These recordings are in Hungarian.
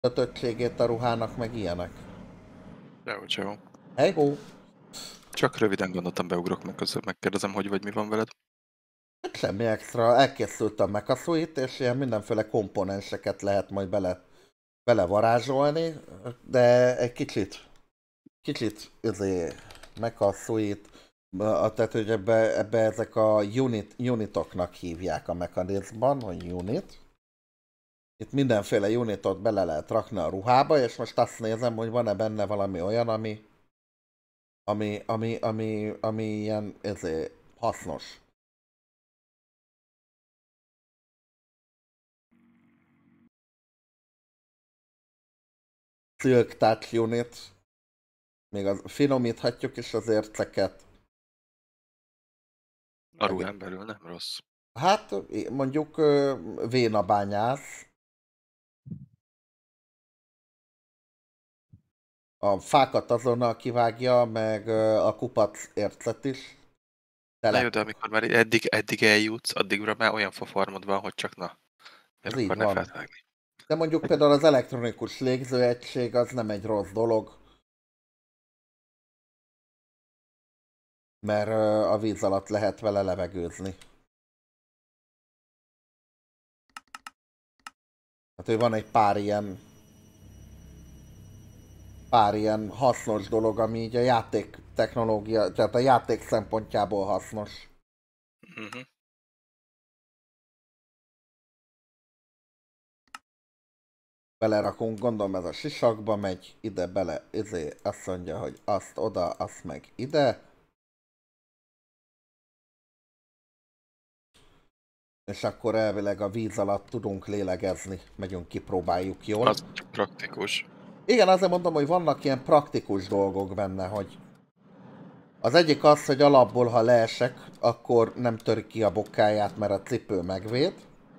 kötöttségét a ruhának, meg ilyenek. Dehogy jó. Hey ho! Csak röviden gondoltam, beugrok meg közben, megkérdezem, hogy vagy mi van veled. Hát semmi extra, elkészült a Mecha Suite, és ilyen mindenféle komponenseket lehet majd bele varázsolni, de egy kicsit Mecha Suite, tehát hogy ebbe ezek a unitoknak hívják a mechanizmban, hogy unit. Itt mindenféle unitot bele lehet rakni a ruhába, és most azt nézem, hogy van-e benne valami olyan, ami ilyen hasznos. Silk Touch Unit, még az finomíthatjuk is az érceket. A ruhán belül nem rossz. Hát mondjuk vénabányász. A fákat azonnal kivágja, meg a kupac ércet is. Na jó, de amikor már eddig eljutsz, addigra már olyan fafarmod van, hogy csak na. Ez Miért így akarnál van. felvágni? De mondjuk például az elektronikus légzőegység az nem egy rossz dolog. Mert a víz alatt lehet vele levegőzni. Hát, hogy van egy pár ilyen hasznos dolog, ami így a játék technológia, tehát a játék szempontjából hasznos. Uh-huh. Belerakunk, gondolom ez a sisakba megy, ide bele, azt mondja, hogy azt oda, azt meg ide. És akkor elvileg a víz alatt tudunk lélegezni. Megyünk, kipróbáljuk, jól? Az praktikus. Igen, azért mondom, hogy vannak ilyen praktikus dolgok benne, hogy az egyik az, hogy alapból, ha leesek, akkor nem törik ki a bokáját, mert a cipő megvéd.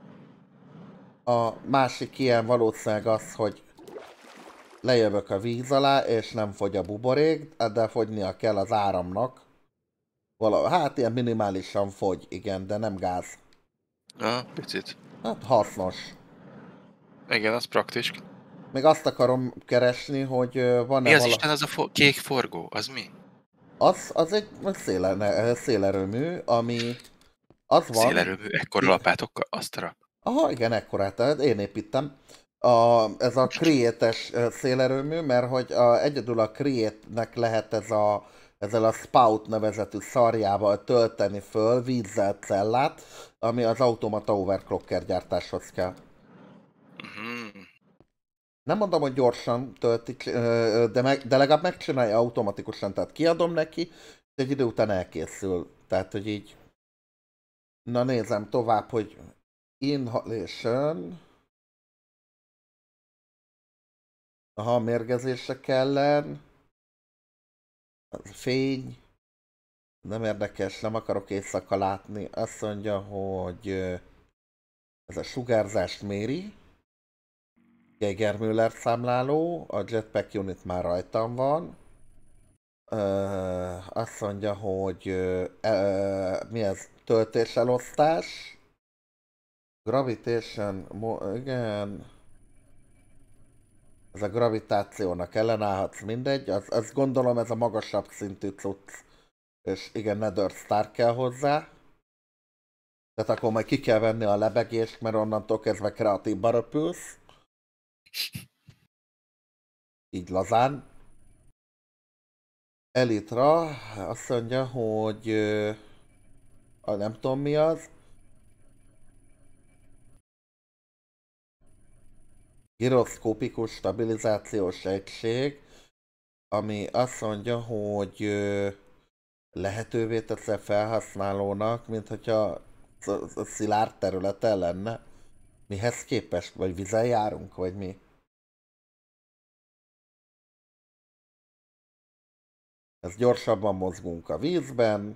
A másik ilyen valószínűleg az, hogy lejövök a víz alá, és nem fogy a buborék, de fogynia kell az áramnak. Hát ilyen minimálisan fogy, igen, de nem gáz. Picit. Hát hasznos. Igen, az praktikus. Még azt akarom keresni, hogy van-e Mi az Isten az a kék forgó? Az mi? Az egy szélerőmű, ami az van... Szélerőmű, ekkora lapátokkal? Asztara. Aha, igen, ekkorát, én építem. Ez a Create-es szélerőmű, mert hogy egyedül a Create-nek lehet ezzel a Spout nevezetű szarjával tölteni föl vízzel cellát, ami az automata overclocker gyártáshoz kell. Uh-huh. Nem mondom, hogy gyorsan töltik, de legalább megcsinálja automatikusan, tehát kiadom neki, és egy idő után elkészül. Tehát, hogy így... Na nézem tovább, hogy inhalation... Aha, mérgezések ellen... Fény... Nem érdekes, nem akarok éjszaka látni. Azt mondja, hogy ez a sugárzást méri. Geiger-Müller számláló, a Jetpack Unit már rajtam van. Azt mondja, hogy mi ez? Töltéselosztás. Gravitation, igen. Ez a gravitációnak ellenállhatsz, mindegy. Azt gondolom ez a magasabb szintű cucc. És igen, Nether Star kell hozzá. Tehát akkor majd ki kell venni a lebegést, mert onnantól kezdve kreatívba röpülsz. Így lazán. Elitra azt mondja, hogy nem tudom mi az. Gyroszkópikus stabilizációs egység, ami azt mondja, hogy lehetővé teszi a felhasználónak, mint hogyha szilárd területe lenne. Mihez képest? Vagy vizen járunk, vagy mi? Ez gyorsabban mozgunk a vízben.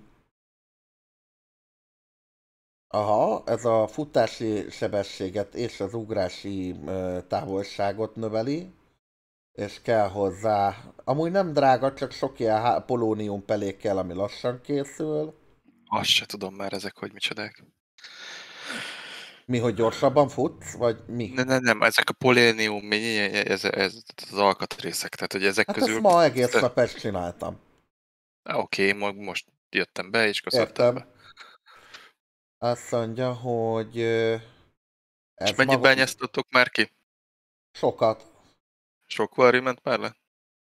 Aha, ez a futási sebességet és az ugrási távolságot növeli. És kell hozzá, amúgy nem drága, csak sok ilyen polónium pelék kell, ami lassan készül. Azt se tudom már ezek, hogy micsodák. Mi, hogy gyorsabban futsz, vagy mi? Nem, ezek a polénium, ez az alkatrészek, tehát hogy ezek Hát ezt közül... ma egész nap ezt csináltam. Oké, most jöttem be, és köszöntem Értem. be. Azt mondja, hogy És ez mennyit maga... bányásztottok már ki? Sokat. Sok varri ment már le?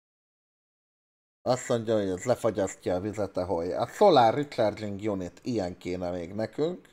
Azt mondja, hogy ez lefagyasztja a vizet, ahol... A Solar Recharging Unit, ilyen kéne még nekünk.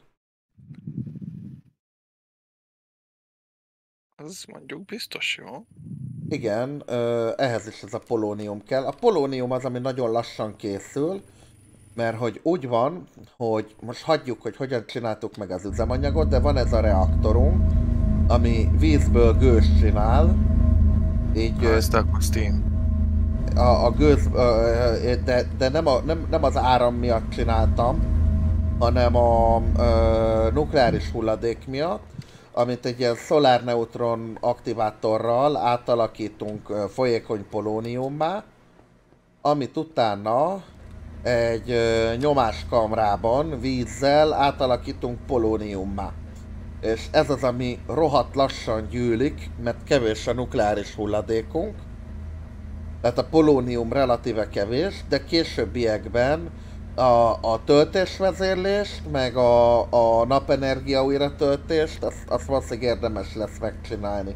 Az mondjuk biztos jó. Igen, ehhez is ez a polónium kell. A polónium az, ami nagyon lassan készül, mert hogy úgy van, hogy most hagyjuk, hogy hogyan csináltuk meg az üzemanyagot, de van ez a reaktorunk, ami vízből gőzt csinál, így Ezt akkor Steam. a gőz, de nem az áram miatt csináltam, hanem a nukleáris hulladék miatt, amit egy ilyen szolárneutron aktivátorral átalakítunk folyékony polóniummá, amit utána egy nyomáskamrában vízzel átalakítunk polóniummá. És ez az, ami rohadt lassan gyűlik, mert kevés a nukleáris hulladékunk. Tehát a polónium relatíve kevés, de későbbiekben a töltésvezérlést, meg a napenergia újratöltést, azt valószínűleg érdemes lesz megcsinálni.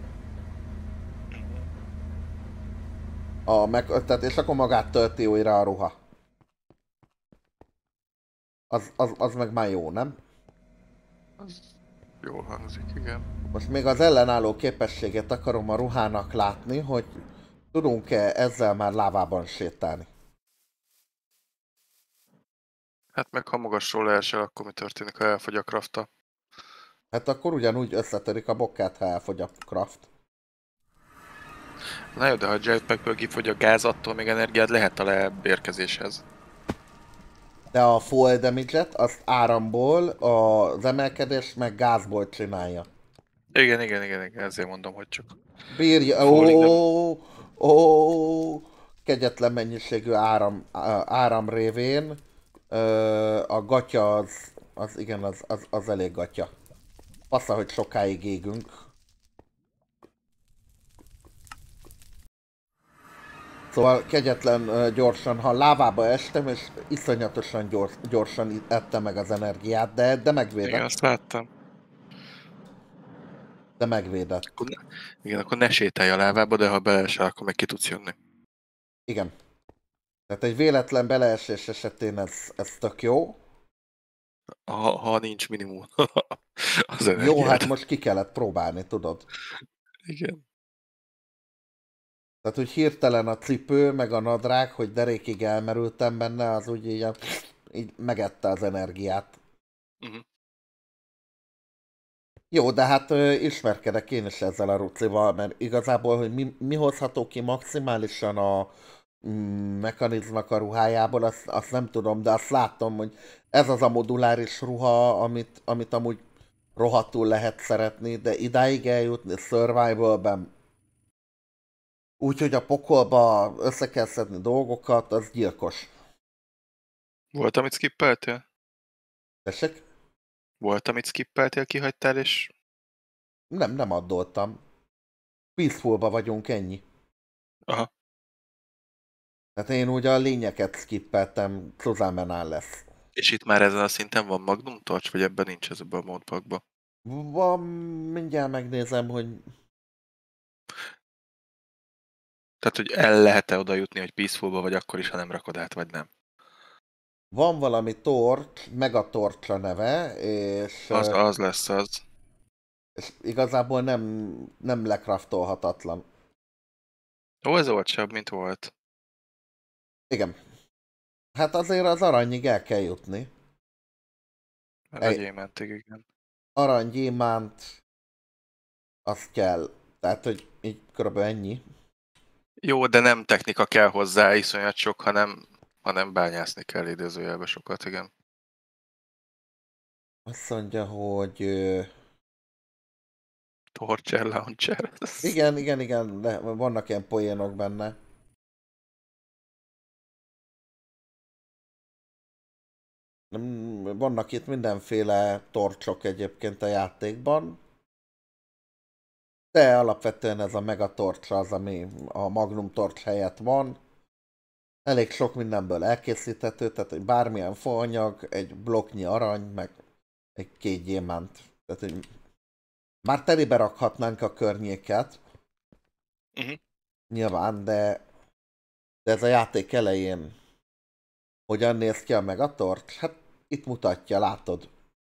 Tehát, és akkor magát tölti újra a ruha. Az meg már jó, nem? Az jól hangzik, igen. Most még az ellenálló képességet akarom a ruhának látni, hogy tudunk-e ezzel már lávában sétálni. Hát meg ha magasról leesel, akkor mi történik, ha elfogy a krafta? Hát akkor ugyanúgy összetörik a bokkát, ha elfogy a craft. Na jó, de ha a jetpackből kifogy a gáz, attól még energiád lehet a leérkezéshez. De a full damage-et azt áramból, az emelkedés meg gázból csinálja. Igen, ezért mondom, hogy csak Bírja, falling nem... kegyetlen mennyiségű áram révén a gatya az igen, az elég gatya. Passza, hogy sokáig égünk. Szóval kegyetlen gyorsan, ha lávába estem, és iszonyatosan gyorsan ettem meg az energiát, de Igen, megvédett. azt láttam. De megvédett. Igen, akkor ne sétálj a lávába, de ha beleesel, akkor meg ki tudsz jönni. Igen. Tehát egy véletlen beleesés esetén ez tök jó. Ha nincs minimum az Jó, hát energiád. most ki kellett próbálni, tudod. Igen. Tehát, hogy hirtelen a cipő, meg a nadrág, hogy derékig elmerültem benne, az úgy így megette az energiát. Uh-huh. Jó, de hát ismerkedek én is ezzel a rucival, mert igazából, hogy mi hozható ki maximálisan a mechanizmak a ruhájából, azt nem tudom, de azt látom, hogy ez az a moduláris ruha, amit amúgy rohadtul lehet szeretni, de idáig eljutni survivalben, úgyhogy a pokolba össze kell szedni dolgokat, az gyilkos. Volt, amit skippeltél? Tessék? Volt, amit skippeltél, kihagytál, és... Nem addoltam. Peacefulba vagyunk, ennyi. Aha. Tehát én ugye a lényeket skippeltem, Cruzamenál lesz. És itt már ezen a szinten van Magnum Torch, vagy ebben nincs ez ebben a modpackban? Van, mindjárt megnézem, hogy Tehát, hogy el lehet-e oda jutni, hogy Peacefulba vagy akkor is, ha nem rakod át, vagy nem? van valami torch, Megatorch a neve, Az lesz az. és igazából nem lekraftolhatatlan. Ó, ez olcsóbb, mint volt. Igen. Hát azért az aranyig el kell jutni. Egy Gyémántig, igen. aranygyémánt, az kell. Tehát, hogy így körülbelül ennyi. Jó, de nem technika kell hozzá iszonyat sok, hanem bányászni kell idézőjelbe sokat, igen. Azt mondja, hogy Torture Launcher. igen, de vannak ilyen poénok benne. Nem, vannak itt mindenféle torcsok egyébként a játékban, de alapvetően ez a Megatorch az, ami a Magnum Torch helyett van. Elég sok mindenből elkészíthető, tehát hogy bármilyen faanyag, egy blokknyi arany, meg egy 2 gyémánt. Tehát, hogy már telibe rakhatnánk a környéket, nyilván, de ez a játék elején hogyan néz ki a Megatorch? Hát itt mutatja, látod.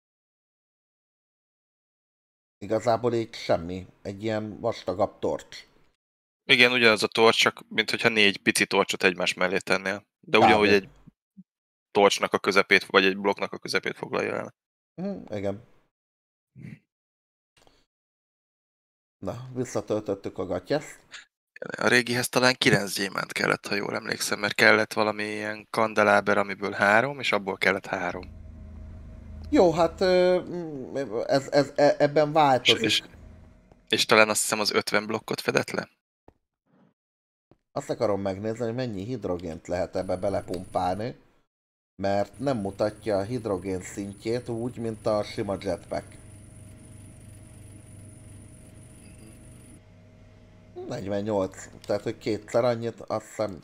Igazából így semmi, egy ilyen vastagabb torcs. Igen, ugyanaz a torcs, csak mintha 4 pici torcsot egymás mellé tennél. De ugyanúgy egy torcsnak a közepét, vagy egy blokknak a közepét foglalja el. Igen. Na, visszatöltöttük a gatyeszt. A régihez talán 9 gyémánt kellett, ha jól emlékszem, mert kellett valami ilyen kandeláber, amiből 3, és abból kellett 3. Jó, hát ebben változik. És talán azt hiszem az 50 blokkot fedett le? Azt akarom megnézni, hogy mennyi hidrogént lehet ebbe belepumpálni, mert nem mutatja a hidrogén szintjét úgy, mint a sima jetpack. 48, tehát hogy 2-szer annyit, azt hiszem.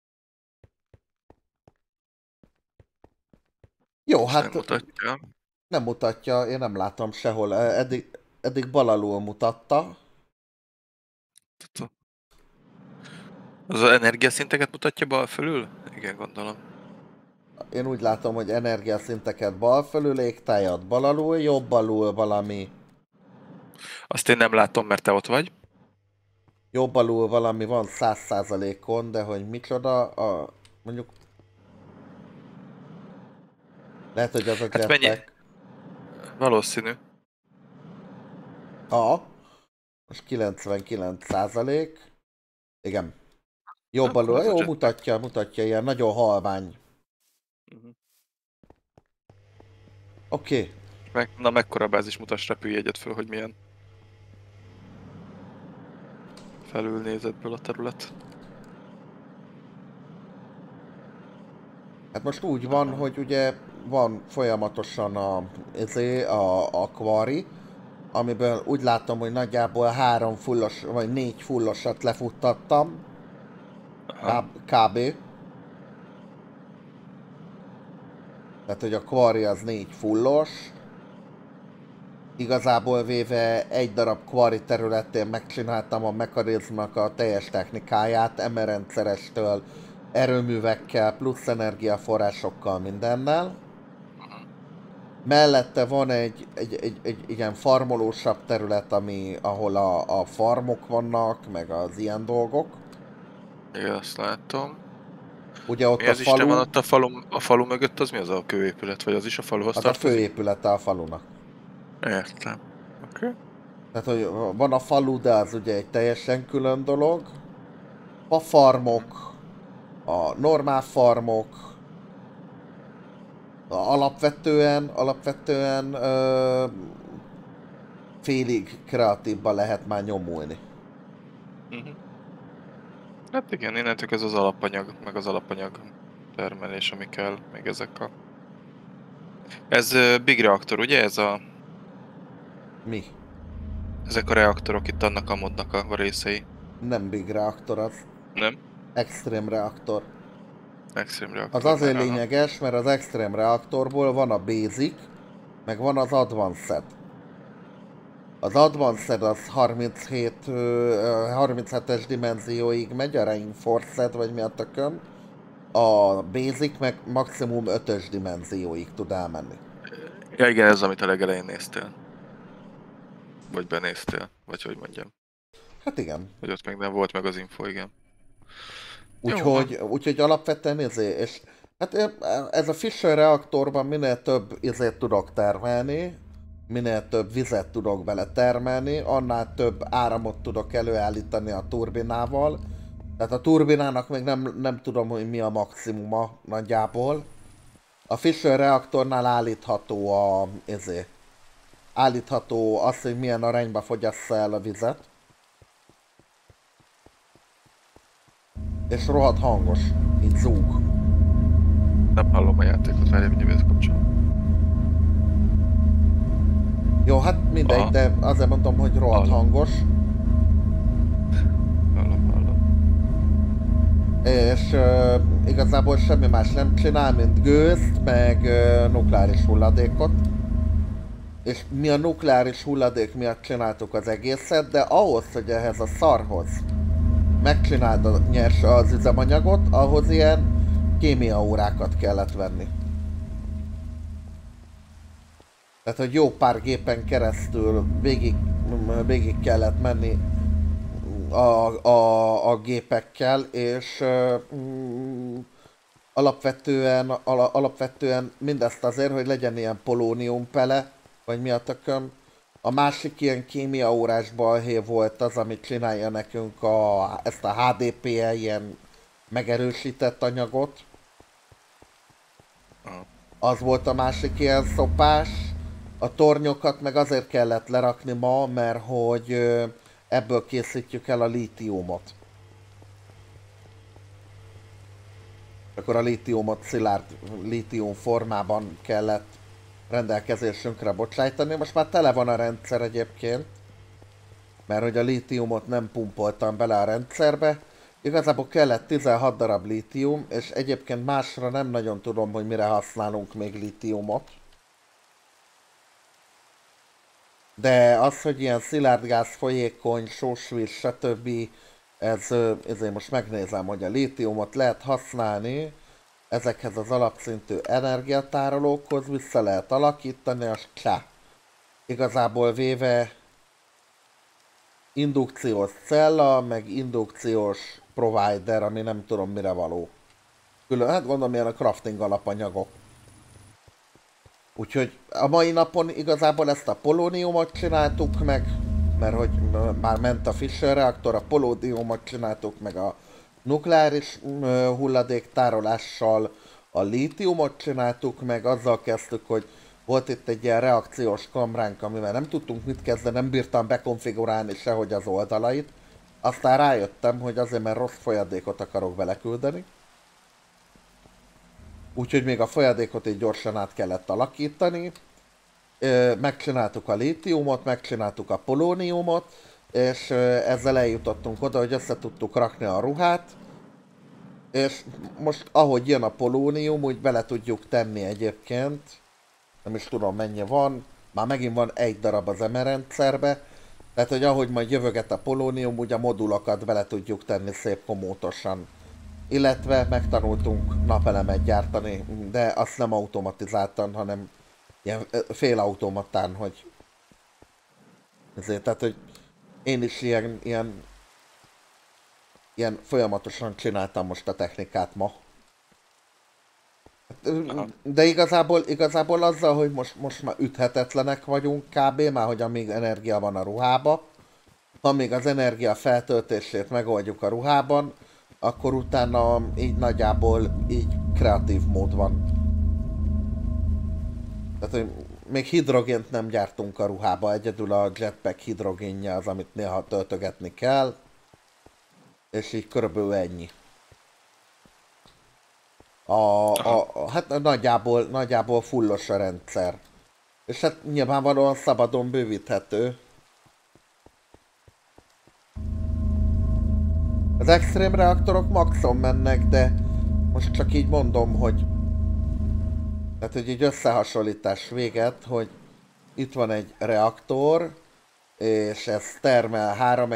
Jó, hát nem mutatja. Nem mutatja, én nem látom sehol. Eddig bal alul mutatta. Az energiaszinteket mutatja bal fölül? Igen, gondolom. Én úgy látom, hogy energiaszinteket bal fölül, égtájat bal alul, jobb alul valami. Azt én nem látom, mert te ott vagy. Jobb alul valami van 100%-on, de hogy micsoda, mondjuk... Lehet, hogy az a jetpack. Mennyi? Valószínű. Most 99%. Igen. Jobb alul, jó, mutatja, ilyen nagyon halvány. Oké. Na mekkora bázis, mutass repülőjegyet föl, hogy milyen felülnézetből a terület. Hát most úgy van, hogy ugye van folyamatosan a kvari, amiből úgy látom, hogy nagyjából 3 fullos, vagy 4 fullosat lefuttattam. Kb. Tehát, hogy a kvari az 4 fullos. Igazából véve egy darab kvari területén megcsináltam a mechanizmnak a teljes technikáját, MR-rendszerestől, erőművekkel, plusz energiaforrásokkal, mindennel. Mellette van egy ilyen farmolósabb terület, ahol a farmok vannak, meg az ilyen dolgok. Igen, azt látom. Ugye ott mi a az falu... Isten van ott a falu mögött, az mi az a kőépület? Vagy az is a faluhoz tartozik? Az a főépülete a falunak. Értem. Oké. Tehát, hogy van a falu, de az ugye egy teljesen külön dolog. A farmok, a normál farmok, alapvetően félig kreatívban lehet már nyomulni. Hát igen, innentől ez az alapanyag, meg az alapanyag termelés, ami kell még ezek a... Ez big reaktor, ugye? Ez a... Mi? Ezek a reaktorok itt annak a modnak a részei. Nem big reaktor az. Nem? Extreme reaktor. Extreme reaktor. Az azért lényeges, mert az extreme reaktorból van a basic, meg van az advanced. Az advanced az 37-es dimenzióig megy, a reinforced, vagy mi a tököm. A basic meg maximum 5-ös dimenzióig tud elmenni. Ja igen, ez amit a legelején néztél. Vagy benéztél, vagy hogy mondjam. Hát igen. Hogy ott még nem volt meg az info, igen. Úgyhogy alapvetően és hát ez a Fission reaktorban minél több tudok termelni, minél több vizet tudok bele termelni, annál több áramot tudok előállítani a turbinával. Tehát a turbinának még nem tudom, hogy mi a maximuma nagyjából. A Fission reaktornál állítható az, hogy milyen arányba fogyassza el a vizet. És rohadt hangos, így zúg. Nem hallom a játékot, várjál, mindjárt kapcsolom. Jó, hát mindegy, de azért mondom, hogy rohadt hangos. Hallom. És igazából semmi más nem csinál, mint gőzt, meg nukleáris hulladékot. És mi a nukleáris hulladék miatt csináltuk az egészet, de ahhoz, hogy ehhez a szarhoz megcsináld az üzemanyagot, ahhoz ilyen kémiaórákat kellett venni. Tehát, hogy jó pár gépen keresztül végig kellett menni a gépekkel, és alapvetően mindezt azért, hogy legyen ilyen polóniumpele, vagy mi a tököm. A másik ilyen kémiaórás balhé volt az, amit csinálja nekünk ezt a HDPE ilyen megerősített anyagot. Az volt a másik ilyen szopás. A tornyokat meg azért kellett lerakni ma, mert hogy ebből készítjük el a lítiumot. Akkor a lítiumot szilárd lítium formában kellett rendelkezésünkre bocsájtani. Most már tele van a rendszer egyébként, mert hogy a lítiumot nem pumpoltam bele a rendszerbe. Igazából kellett 16 darab lítium, és egyébként másra nem nagyon tudom, hogy mire használunk még lítiumot. De az, hogy ilyen szilárdgáz, folyékony, sósvíz, stb. Ezért most megnézem, hogy a lítiumot lehet használni ezekhez az alapszintű energiatárolókhoz, vissza lehet alakítani, az csá. Igazából véve indukciós cella, meg indukciós provider, ami nem tudom mire való. Külön, hát gondolom ilyen a crafting alapanyagok. Úgyhogy a mai napon igazából ezt a polóniumot csináltuk meg, mert hogy már ment a Fischer reaktor, a polóniumot csináltuk meg a nukleáris hulladék tárolással, a lítiumot csináltuk meg, azzal kezdtük, hogy volt itt egy ilyen reakciós kamránk, amivel nem tudtunk mit kezdeni, nem bírtam bekonfigurálni sehogy az oldalait. Aztán rájöttem, hogy azért, mert rossz folyadékot akarok beleküldeni. Úgyhogy még a folyadékot így gyorsan át kellett alakítani. Megcsináltuk a lítiumot, megcsináltuk a polóniumot, és ezzel eljutottunk oda, hogy össze tudtuk rakni a ruhát. És most ahogy jön a polónium, úgy bele tudjuk tenni egyébként. Nem is tudom mennyi van. Már megint van egy darab az MR rendszerbe. Tehát, hogy ahogy majd jövöget a polónium, úgy a modulokat bele tudjuk tenni szép komótosan. Illetve megtanultunk napelemet gyártani, de azt nem automatizáltan, hanem ilyen félautomatán, hogy ezért, tehát, hogy én is ilyen folyamatosan csináltam most a technikát ma. De igazából azzal, hogy most már üthetetlenek vagyunk kb. Már hogy amíg energia van a ruhába, amíg az energia feltöltését megoldjuk a ruhában, akkor utána így nagyjából így kreatív mód van. Tehát, hogy még hidrogént nem gyártunk a ruhába, egyedül a jetpack hidrogénje az, amit néha töltögetni kell. És így körülbelül ennyi. Hát nagyjából fullos a rendszer. És hát nyilvánvalóan szabadon bővíthető. Az extrém reaktorok maxon mennek, de most csak így mondom, hogy tehát, hogy egy összehasonlítás véget, hogy itt van egy reaktor, és ez termel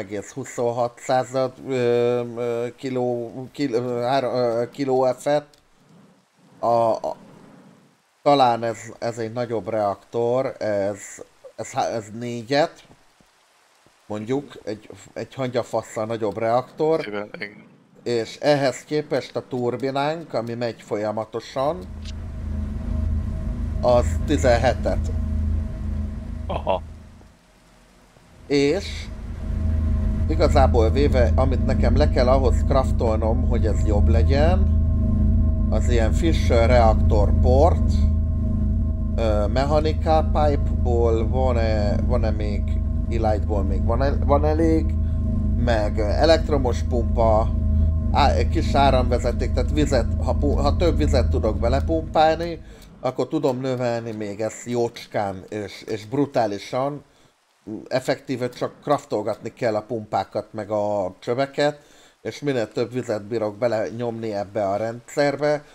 3,26 kilóF-et. Talán ez egy nagyobb reaktor, ez 4-et, mondjuk, egy hangyafasszal nagyobb reaktor, és ehhez képest a turbinánk, ami megy folyamatosan, az 17-et. Aha. És igazából véve, amit nekem le kell ahhoz craftolnom, hogy ez jobb legyen, az ilyen Fischer reaktor port, mechanical pipe-ból van-e még, e-lightból még van elég, meg elektromos pumpa, kis áramvezeték, tehát vizet, ha több vizet tudok belepumpálni, akkor tudom növelni még ezt jócskán és brutálisan. Effektíve csak kraftolgatni kell a pumpákat meg a csöveket, és minél több vizet bírok bele nyomni ebbe a rendszerbe,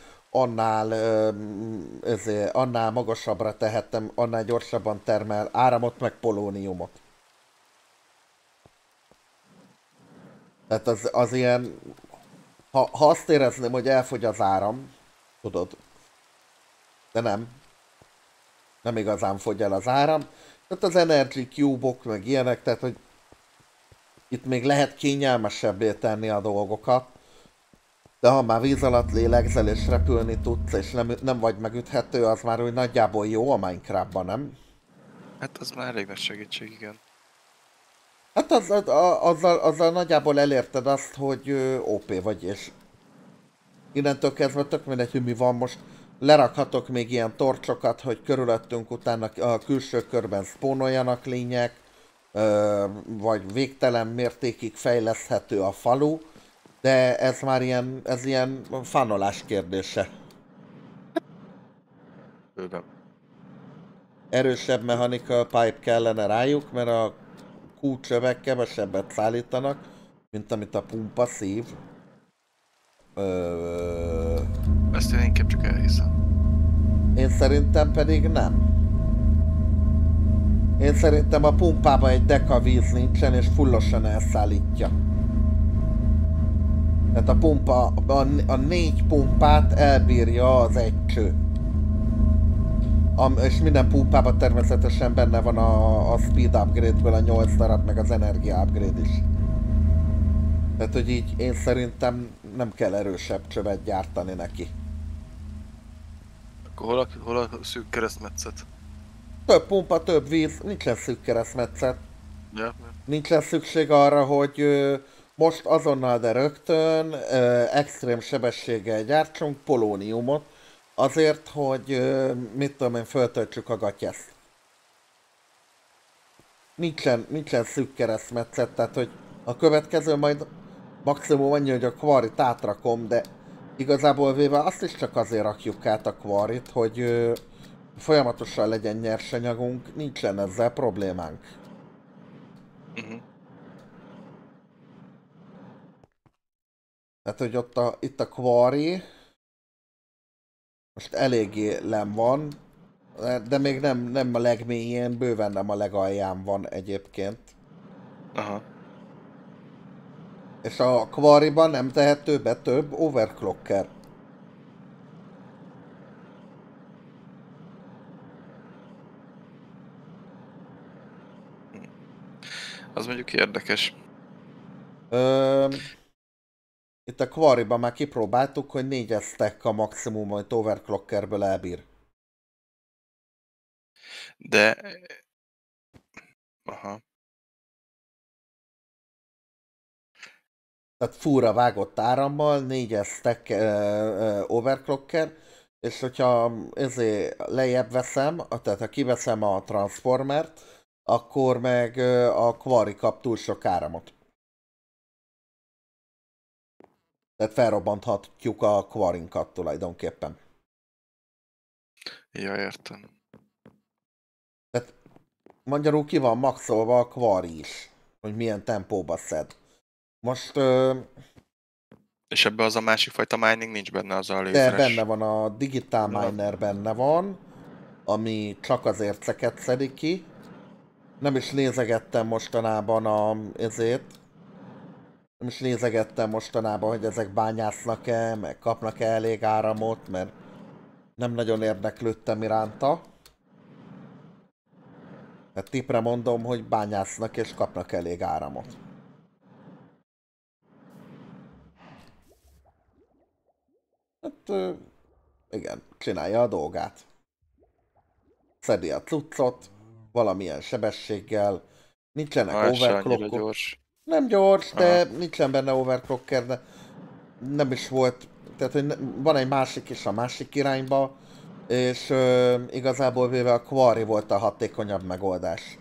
annál magasabbra tehetem, annál gyorsabban termel áramot meg polóniumot. Tehát az ilyen, ha azt érezném, hogy elfogy az áram, tudod, de nem igazán fogy el az áram, tehát az Energy Cube-ok meg ilyenek, tehát hogy itt még lehet kényelmesebbé tenni a dolgokat, de ha már víz alatt lélegzel és repülni tudsz, és nem vagy megüthető, az már úgy nagyjából jó a Minecraftban, nem? Hát az már elég nagy segítség, igen. Hát azzal nagyjából elérted azt, hogy OP vagy, és innentől kezdve tök mindegy, hogy mi van most. Lerakhatok még ilyen torcsokat, hogy körülöttünk utána a külső körben spónoljanak lények, vagy végtelen mértékig fejleszthető a falu, de ez már ilyen fanolás kérdése. Bőven. Erősebb mechanical pipe kellene rájuk, mert a kúcsövek kevesebbet szállítanak, mint amit a pumpa szív. Ezt én inkább csak elhiszem. Én szerintem pedig nem. Én szerintem a pumpában egy deka víz nincsen, és fullosan elszállítja. Tehát a pumpa, a 4 pumpát elbírja az egy cső. És minden pumpában természetesen benne van a speed upgrade-ből a 8 darab, meg az energia upgrade is. Tehát, hogy így én szerintem nem kell erősebb csövet gyártani neki. Akkor hol a szűk keresztmetszet? Több pumpa, több víz, nincsen szűk keresztmetszet. Ja. Nincsen szükség arra, hogy most azonnal, de rögtön extrém sebességgel gyártsunk polóniumot, azért, hogy mit tudom én, föltöltsük a gatyeszt. Nincsen szűk keresztmetszet, tehát hogy a következő majd maximum annyi, hogy a kvarit átrakom, de igazából véve azt is csak azért rakjuk át a kvarit, hogy folyamatosan legyen nyersanyagunk, nincsen ezzel problémánk. Tehát, hogy itt a kvari most eléggé len van, de még nem a legmélyén, bőven nem a legalján van egyébként. Aha. És a kvariban nem tehető be több overclocker. Az mondjuk érdekes. Itt a kvariban már kipróbáltuk, hogy 4 stack a maximum, hogy overclockerből elbír. De... Aha. Tehát fúra vágott árammal, 4 stack overclocker, és hogyha lejjebb veszem, tehát ha kiveszem a transformert, akkor meg a kvari kap túl sok áramot. Tehát felrobbanthatjuk a kvarinkat tulajdonképpen. Ja, értem. Tehát magyarul ki van maxolva a kvari is, hogy milyen tempóba szed. Most... És ebben az a másik fajta mining nincs benne, az a de lézeres. benne van a Digital Miner, benne van, ami csak az érceket szedik ki. Nem is nézegettem mostanában nem is nézegettem mostanában, hogy ezek bányásznak-e, meg kapnak-e elég áramot, mert nem nagyon érdeklődtem iránta. Tehát tipre mondom, hogy bányásznak és kapnak elég áramot. Hát igen, csinálja a dolgát. Szedi a cuccot, valamilyen sebességgel, nincsenek overclockok. Nem gyors, de nincsen benne overclocker, de nem is volt, tehát hogy van egy másik is a másik irányba, és igazából véve a kvari volt a hatékonyabb megoldás.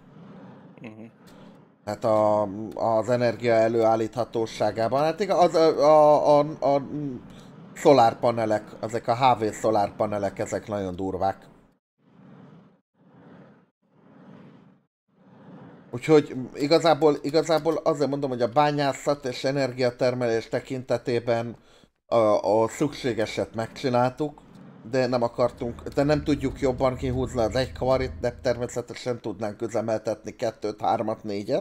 Hát az energia előállíthatóságában, hát igaz, a szolárpanelek, ezek a HV szolárpanelek, ezek nagyon durvák. Úgyhogy igazából azért mondom, hogy a bányászat és energiatermelés tekintetében a szükségeset megcsináltuk, de nem tudjuk jobban kihúzni az egy kvarit, de természetesen tudnánk üzemeltetni 2-t, 3-at, 4-et.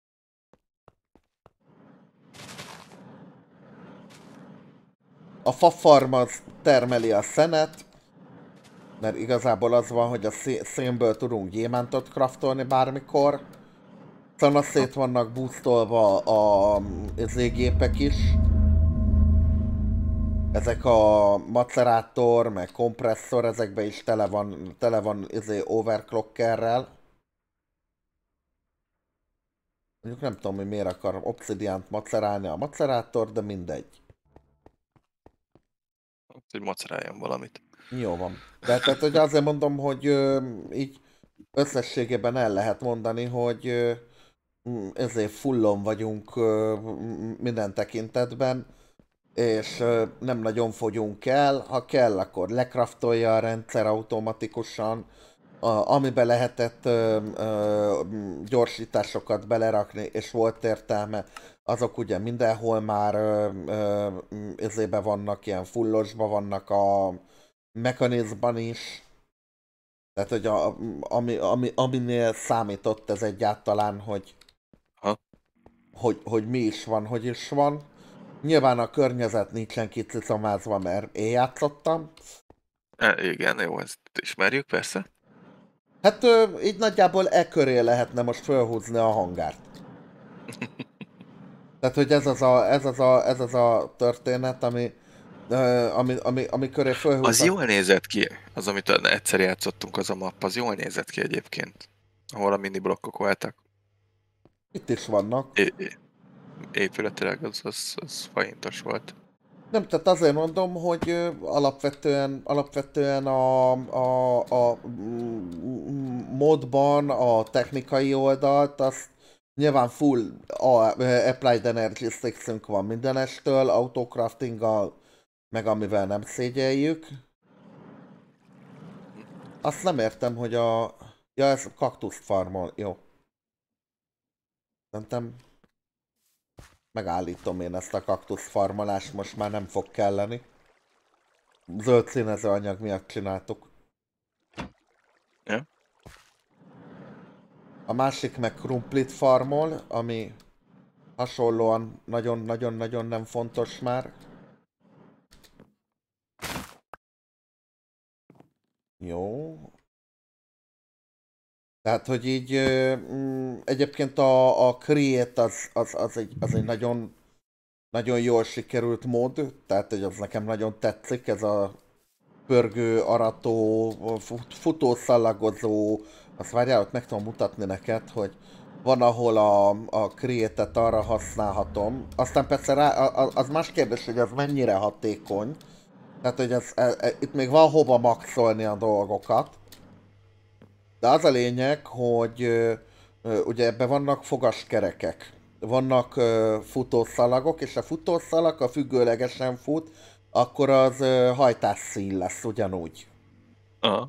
A fafarm az termeli a szenet, mert igazából az van, hogy a szénből tudunk gyémántot craftolni bármikor. Szanaszét vannak boostolva a gépek is. Ezek a macerátor, meg kompresszor, ezekben is tele van overclockerrel. Mondjuk nem tudom, hogy miért akar obszidiánt macerálni a macerátor, de mindegy. Hogy maceráljon valamit. Jó van. De tehát, hogy azért mondom, hogy így összességében el lehet mondani, hogy ezért fullon vagyunk minden tekintetben, és nem nagyon fogyunk el. Ha kell, akkor lekraftolja a rendszer automatikusan. Amiben lehetett gyorsításokat belerakni, és volt értelme, azok ugye mindenhol már ezébe vannak, ilyen fullosba vannak a mechanizban is. Tehát, hogy aminél számított ez egyáltalán, hogy mi is van, hogy is van. Nyilván a környezet nincsen kicicamázva, mert én játszottam. Igen, jó, ezt ismerjük persze. Hát így nagyjából köré lehetne most felhúzni a hangárt. Tehát, hogy ez az a történet, ami köré felhúztak. Az jól nézett ki, az amit egyszer játszottunk, az a map, az jól nézett ki egyébként. Ahol a mini blokkok voltak. Itt is vannak. Épületileg az fajintos volt. Nem, tehát azért mondom, hogy alapvetően a modban a technikai oldalt, azt nyilván full Applied Energy Sticksünk van mindenestől, autocraftinggal, meg amivel nem szégyeljük. Azt nem értem, hogy ja, ez kaktusz farmol, jó. Szerintem megállítom én ezt a kaktusz farmolást, most már nem fog kelleni. Zöld színező anyag miatt csináltuk. Ja. A másik meg krumplit farmol, ami hasonlóan nagyon-nagyon nem fontos már. Jó. Tehát, hogy így egyébként a Create az egy nagyon jól sikerült mód, tehát hogy az nekem nagyon tetszik, ez a pörgő, arató, futószalagozó, azt várjál, ott meg tudom mutatni neked, hogy van, ahol a Create-et arra használhatom. Aztán persze az más kérdés, hogy az mennyire hatékony. Tehát, hogy itt még van hova maxolni a dolgokat. De az a lényeg, hogy ugye ebben vannak fogaskerekek. Vannak futószalagok, és a futószalag, ha függőlegesen fut, akkor az hajtásszín lesz ugyanúgy. Aha.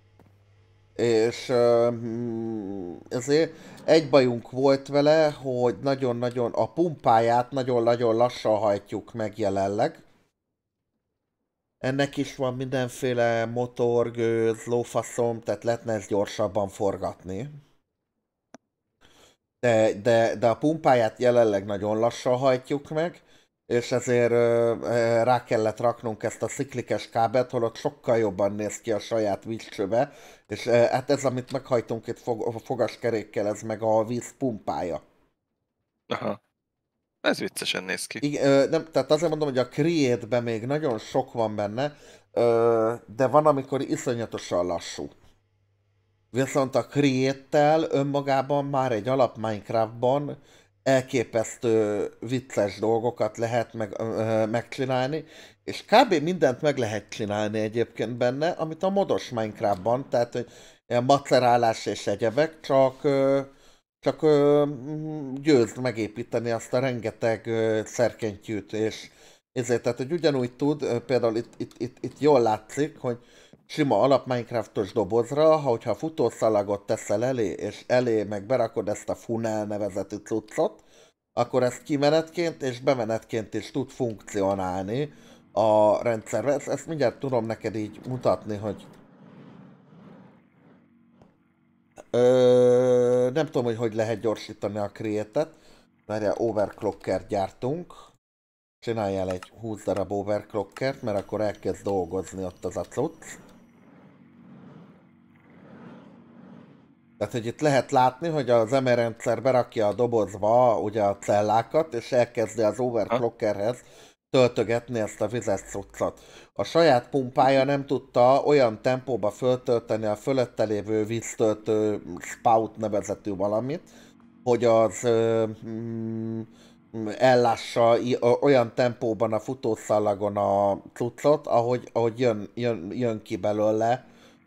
És ezért egy bajunk volt vele, hogy nagyon-nagyon a pumpáját nagyon-nagyon lassan hajtjuk meg jelenleg. Ennek is van mindenféle motor, gőz, lófaszom, tehát lehetne ezt gyorsabban forgatni. De a pumpáját jelenleg nagyon lassan hajtjuk meg, és ezért rá kellett raknunk ezt a sziklikes kábelt, holott sokkal jobban néz ki a saját vízcsöve, és hát ez, amit meghajtunk itt fogaskerékkel, ez meg a víz pumpája. Aha. Ez viccesen néz ki. Nem, tehát azért mondom, hogy a Create-ben még nagyon sok van benne, de van, amikor iszonyatosan lassú. Viszont a Create-tel önmagában már egy alap Minecraftban elképesztő vicces dolgokat lehet megcsinálni, és kb. Mindent meg lehet csinálni egyébként benne, amit a modos Minecraftban, tehát hogy ilyen macerálás és egyebek, csak győzd megépíteni azt a rengeteg szerkentyűt, és tehát hogy ugyanúgy tud, például itt jól látszik, hogy sima alap Minecraftos dobozra, hogyha futószalagot teszel elé, és elé meg berakod ezt a funnel nevezetű cuccot, akkor ez kimenetként és bemenetként is tud funkcionálni a rendszerben. Ezt mindjárt tudom neked így mutatni, hogy nem tudom, hogy lehet gyorsítani a create-et. Várjál, overclocker gyártunk. Csináljál egy 20 darab overclockert, mert akkor elkezd dolgozni ott az a cucc. Tehát, hogy itt lehet látni, hogy az MR rendszer berakja a dobozba ugye a cellákat, és elkezdi az overclockerhez töltögetni ezt a vizes cuccot. A saját pumpája nem tudta olyan tempóba föltölteni a fölötte lévő víztöltő spout nevezetű valamit, hogy az ellássa olyan tempóban a futószalagon a cuccot, ahogy jön ki belőle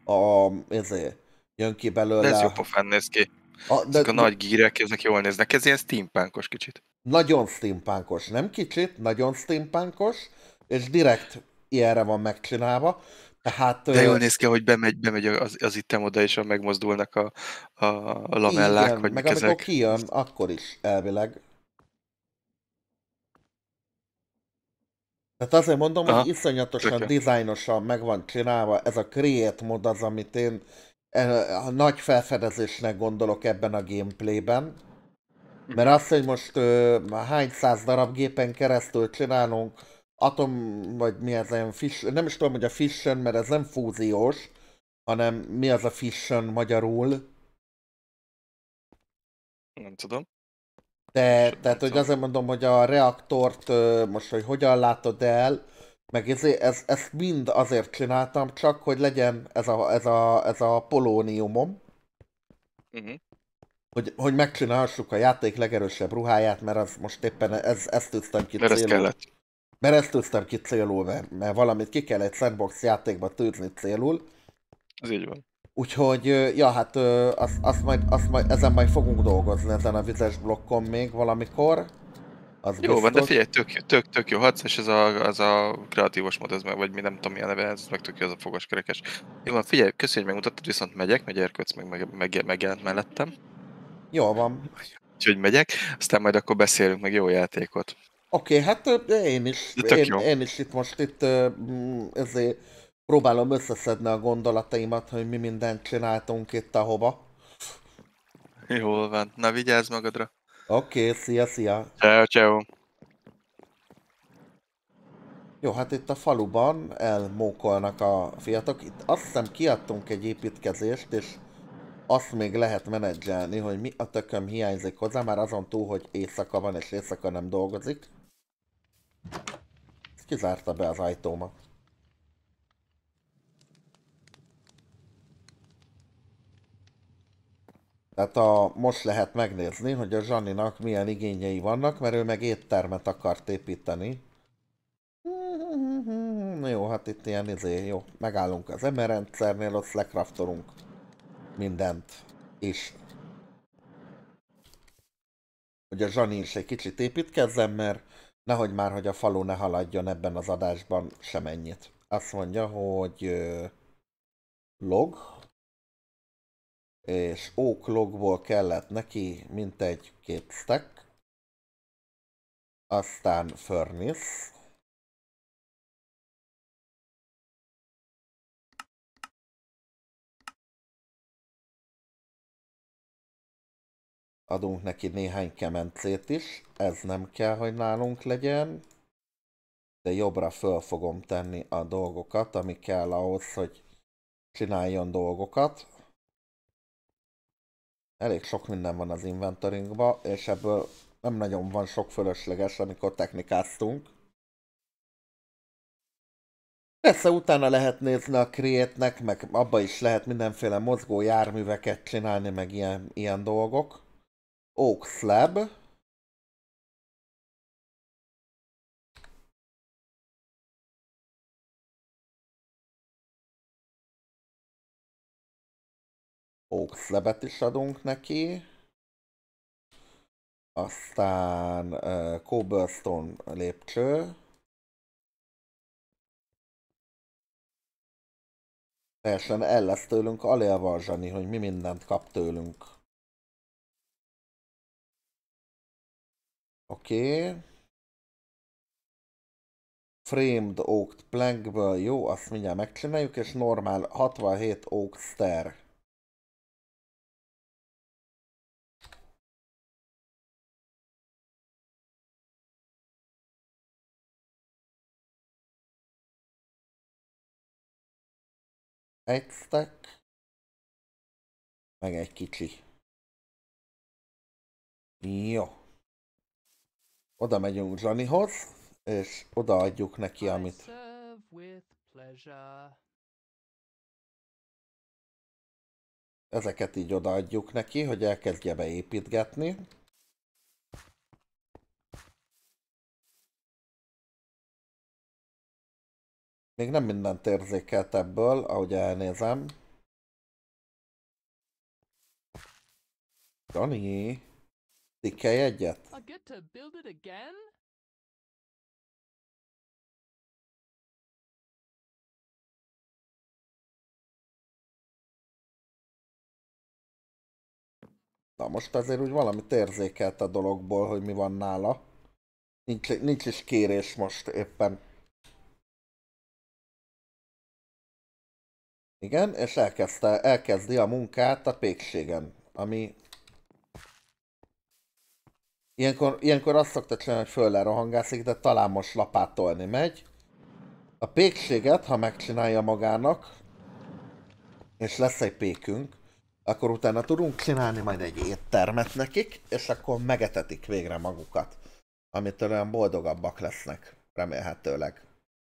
jön ki belőle. De ez jó pofán néz ki. Ezek a nagy gírek, ezek jól néznek. Ez ilyen steampunkos kicsit. Nagyon steampunkos, nem kicsit, nagyon steampunkos, és direkt ilyenre van megcsinálva. Tehát, de jól néz ki, hogy bemegy az item oda, és megmozdulnak a lamellák, igen, vagy meg mik amikor ezek. kijön, akkor is elvileg. Tehát azért mondom, hogy iszonyatosan dizájnosan meg van csinálva, ez a create mod az, amit én a nagy felfedezésnek gondolok ebben a gameplayben. Mert azt, hogy most hány száz darab gépen keresztül csinálunk atom, vagy mi ez, olyan nem is tudom, hogy a fission, mert ez nem fúziós, hanem mi az a fission magyarul. Nem tudom. Tehát, hogy azért mondom, hogy a reaktort most, hogy hogyan látod el, meg ezt mind azért csináltam, csak hogy legyen ez a polóniumom. Hogy megcsinálhassuk a játék legerősebb ruháját, mert az most éppen ezt tűztem ki célul. Mert ezt tűztem ki célul, mert valamit ki kell egy sandbox játékba tűzni célul. Ez így van. Úgyhogy, ja, hát ezen majd fogunk dolgozni, ezen a vizes blokkon még valamikor. Az jó biztos. van, de figyelj, tök jó hadsz, és ez a kreatívos mod, ez meg, vagy mi nem tudom milyen neve, ez meg tök jó, ez a fogaskerekes. Jó van, figyelj, köszönjük, hogy megmutattad, viszont megyek, megy Erkölc megjelent mellettem. Jó van. Úgyhogy megyek, aztán majd akkor beszélünk meg jó játékot. Oké, hát én is itt ezért próbálom összeszedni a gondolataimat, hogy mi mindent csináltunk itt ahova. Jól van, na vigyázz magadra. Oké, szia. Ciao. Jó, hát itt a faluban elmókolnak a fiatalok. Itt azt hiszem kiadtunk egy építkezést, és azt még lehet menedzselni, hogy mi a tököm hiányzik hozzá, már azon túl, hogy éjszaka van, és éjszaka nem dolgozik. Ez kizárta be az ajtómat. Tehát most lehet megnézni, hogy a Zsaninak milyen igényei vannak, mert ő meg éttermet akart építeni. Jó, hát itt ilyen jó, megállunk az MR rendszernél, ott lecraftolunk mindent is. Hogy a Zsani is egy kicsit építkezzen, mert nehogy már, hogy a falu ne haladjon ebben az adásban semennyit. Azt mondja, hogy log, és oak logból kellett neki mintegy 2 stack, aztán furnace, adunk neki néhány kemencét is, ez nem kell, hogy nálunk legyen, de jobbra föl fogom tenni a dolgokat, ami kell ahhoz, hogy csináljon dolgokat. Elég sok minden van az inventorynkba, és ebből nem nagyon van sok fölösleges, amikor technikáztunk. Persze utána lehet nézni a create-nek, meg abba is lehet mindenféle mozgó járműveket csinálni, meg ilyen dolgok. Oak slab. Oak slabet is adunk neki. Aztán cobblestone lépcső. Teljesen el lesz tőlünk alélva a Zsani, hogy mi mindent kap tőlünk. Oké. Framed Oak Plankből, jó, azt mindjárt megcsináljuk, és normál 67 Oak Stair. Egy stack. Meg egy kicsi. Jó. Oda megyünk Zsanihoz, és odaadjuk neki, amit... Ezeket így odaadjuk neki, hogy elkezdje beépítgetni. Még nem mindent érzékelt ebből, ahogy elnézem. Johnny, tikkelj egyet? Na most azért úgy valamit érzékelt a dologból, hogy mi van nála. Nincs is kérés most éppen. Igen, és elkezdi a munkát a pékségen, ami... Ilyenkor azt szokta csinálni, hogy föl rohangászik, de talán most lapátolni megy. A pékséget, ha megcsinálja magának, és lesz egy pékünk, akkor utána tudunk csinálni majd egy éttermet nekik, és akkor megetetik végre magukat, amitől olyan boldogabbak lesznek, remélhetőleg.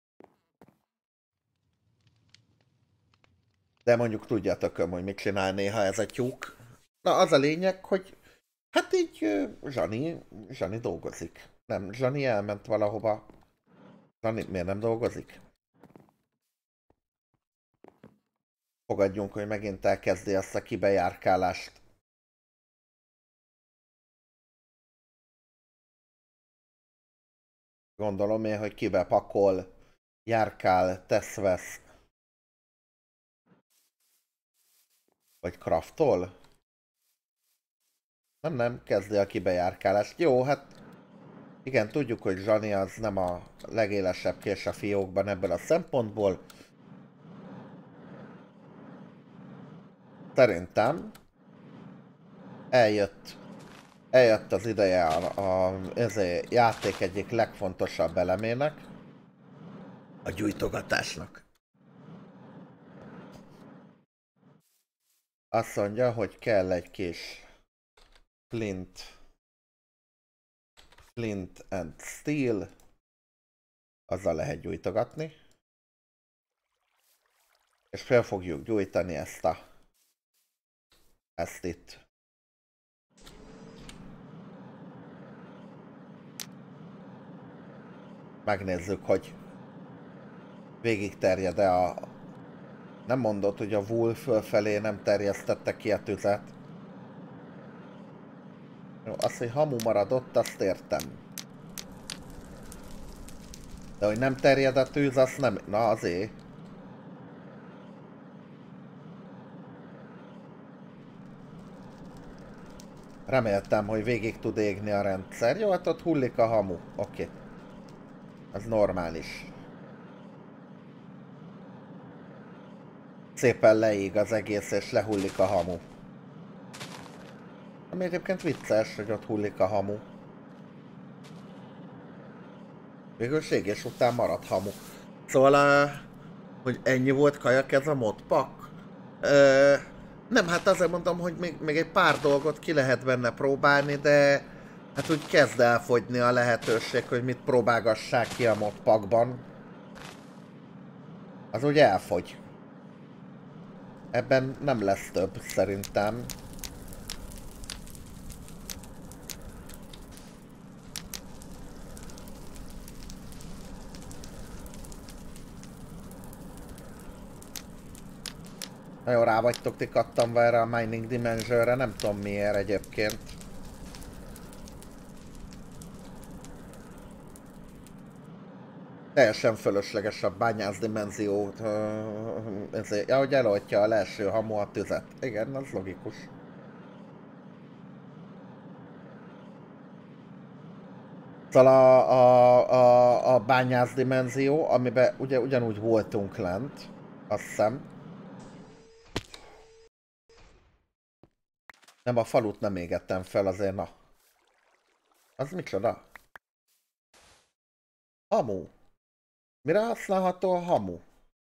De mondjuk tudjatok, hogy mit csinál néha ez a tyúk. Na az a lényeg, hogy hát így Zsani dolgozik. Nem, Zsani elment valahova. Zsani miért nem dolgozik? Fogadjunk, hogy megint elkezdi ezt a kibejárkálást. Gondolom én, hogy kibe pakol, járkál, tesz-vesz. Vagy craftol? Nem, kezdi a kibejárkálást. Jó, hát igen, tudjuk, hogy Zsani az nem a legélesebb kés a fiókban ebből a szempontból. Szerintem eljött az ideje a játék egyik legfontosabb elemének, a gyújtogatásnak. Azt mondja, hogy kell egy kis flint and steel, azzal lehet gyújtogatni, és fel fogjuk gyújtani ezt itt. Megnézzük, hogy végig terjed-e a... Nem mondod, hogy a wool fölfelé nem terjesztette ki a tüzet. Jó, az, hogy hamu maradott, azt értem. De hogy nem terjed a tűz, azt nem... Na azért. Reméltem, hogy végig tud égni a rendszer. Jó, hát ott hullik a hamu. Oké. Ez normális. Szépen leég az egész és lehullik a hamu. Ami egyébként vicces, hogy ott hullik a hamu. Végül égés után marad hamu. Szóval, hogy ennyi volt kajak ez a modpak? Nem, hát azért mondom, hogy még egy pár dolgot ki lehet benne próbálni, de hát úgy kezd elfogyni a lehetőség, hogy mit próbálgassák ki a modpakban. Az úgy elfogy. Ebben nem lesz több, szerintem. Nagyon rá vagytok ti kattanva erre a Mining Dimensionre, nem tudom miért egyébként. Teljesen fölösleges a bányászdimenziót, ezért, ja, hogy eloltja a leeső hamu a tüzet. Igen, az logikus. Szóval a bányászdimenzió, amiben ugye ugyanúgy voltunk lent, azt hiszem. Nem, a falut nem égettem fel, azért na. Az micsoda? Hamu. Mire használható a hamu?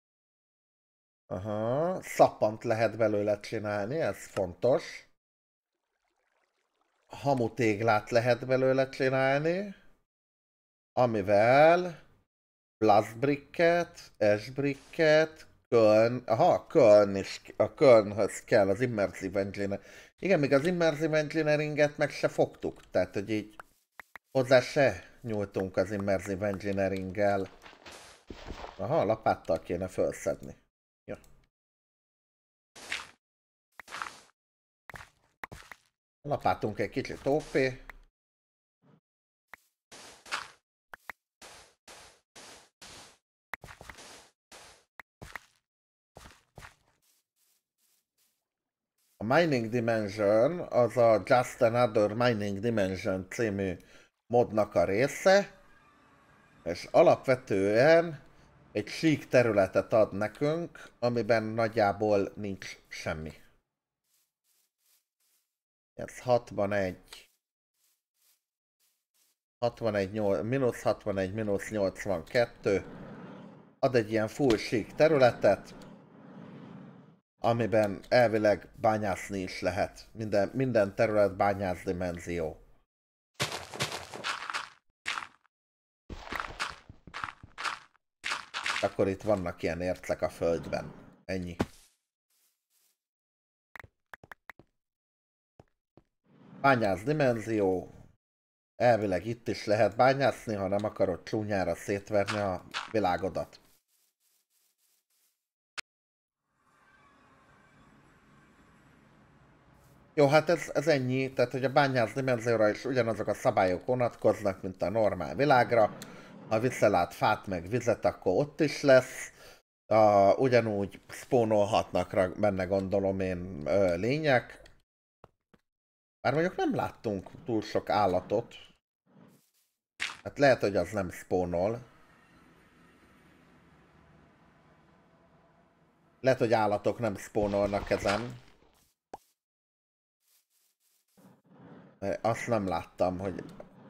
Aha, szappant lehet belőle csinálni, ez fontos. Hamutéglát lehet belőle csinálni, amivel blastbricket, ashbricket, köln, aha, köln is, a kölnhöz kell az immersive engineering. Igen, még az immersive engineeringet meg se fogtuk, tehát hogy így hozzá se nyúltunk az immersive engineeringgel. Aha, lapáttal kéne felszedni. Ja. A lapátunk egy kicsit OP. A Mining Dimension az a Just Another Mining Dimension című modnak a része, és alapvetően egy sík területet ad nekünk, amiben nagyjából nincs semmi. Ez 61, mínusz 61, mínusz 82, ad egy ilyen full sík területet, amiben elvileg bányászni is lehet. Minden terület bányászdimenzió. Akkor itt vannak ilyen ércek a földben. Ennyi. Bányászdimenzió. Elvileg itt is lehet bányászni, ha nem akarod csúnyára szétverni a világodat. Jó, hát ez ennyi, tehát hogy a bányász dimenzióra is ugyanazok a szabályok vonatkoznak, mint a normál világra. Ha visszalát fát meg vizet, akkor ott is lesz. Ugyanúgy spónolhatnak benne, gondolom én, lények. Bár mondjuk nem láttunk túl sok állatot. Hát lehet, hogy az nem spónol. Lehet, hogy állatok nem spónolnak ezen. Azt nem láttam, hogy...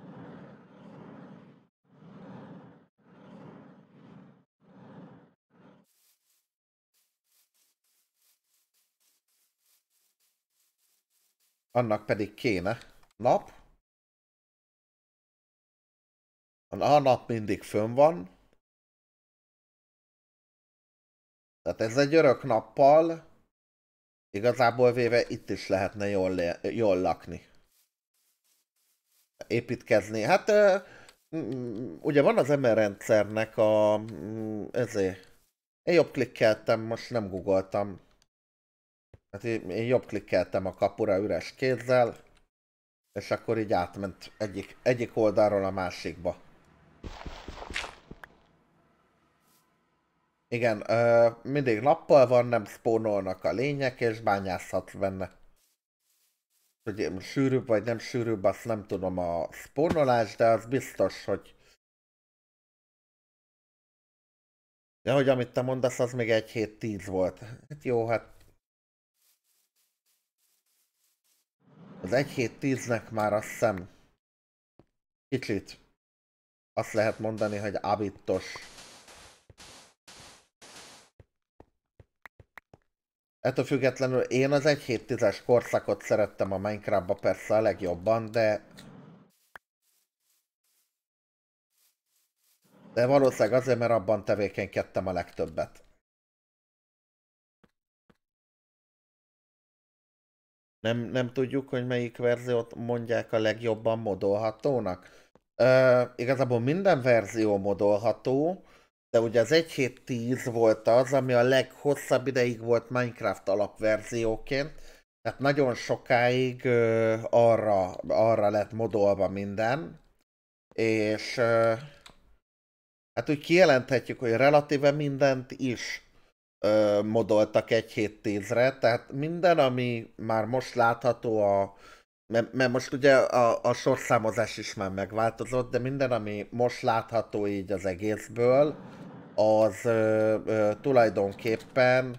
Annak pedig kéne. Nap. A nap mindig fönn van. Tehát ez egy örök nappal. Igazából véve itt is lehetne jól lakni. Építkezni. Hát ugye van az MR rendszernek a... ezért. Én jobb klikkeltem, most nem googoltam. Hát én jobb klikkeltem a kapura üres kézzel. És akkor így átment egyik oldalról a másikba. Igen, mindig nappal van, nem spónolnak a lények, és bányászhatsz benne. Hogy sűrűbb vagy nem sűrűbb, azt nem tudom a spónolás, de az biztos, hogy... De hogy amit te mondasz, az még 1-7-10 volt. Hát jó, hát... Az 1-7-10-nek már azt hiszem... Kicsit... Azt lehet mondani, hogy abittos. Ettől függetlenül én az 1.7.10-es korszakot szerettem a Minecraftba persze a legjobban, de valószínűleg azért, mert abban tevékenykedtem a legtöbbet. Nem tudjuk, hogy melyik verziót mondják a legjobban modolhatónak. Igazából minden verzió modolható, de ugye az 1.7.10 volt az, ami a leghosszabb ideig volt Minecraft alapverzióként. Tehát nagyon sokáig arra lett modolva minden. És Hát úgy kijelenthetjük, hogy relatíve mindent is modoltak 1.7.10-re, tehát minden, ami már most látható mert most ugye a sorszámozás is már megváltozott, de minden, ami most látható így az egészből, az tulajdonképpen